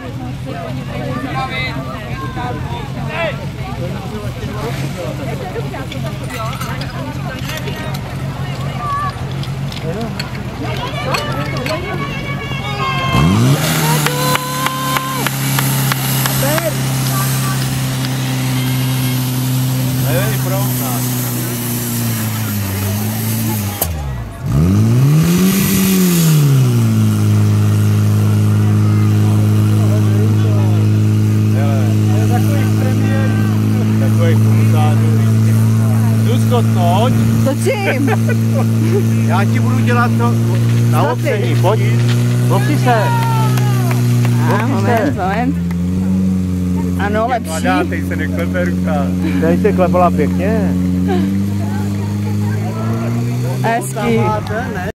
Točím. Já ti budu dělat to na opření, pojď. Opři se. Moment. Ano, lepší. Mladá, teď se neklepe ruka. Teď se klepala pěkně. Hezky.